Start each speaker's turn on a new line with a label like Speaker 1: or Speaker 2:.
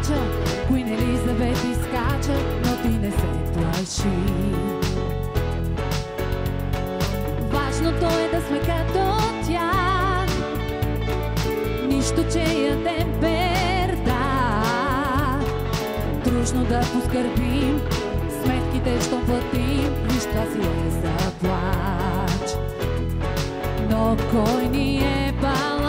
Speaker 1: плача, Queen Елизабет изкача, но ти не се плаши. Важното е да сме като тях, нищо, че ядем перда. Дружно да поскърбим, сметките ще платим, виж това си е за плач. Но кой ни е баланс?